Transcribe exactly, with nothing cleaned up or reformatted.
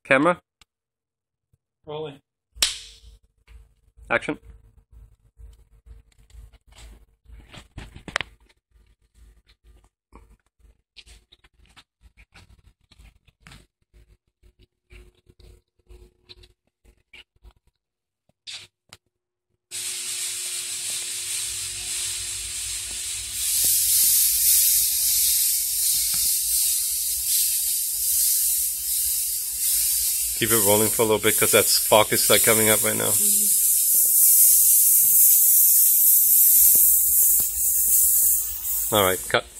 Camera. Rolling. Action. Keep it rolling for a little bit because that fog is like coming up right now. All right, cut.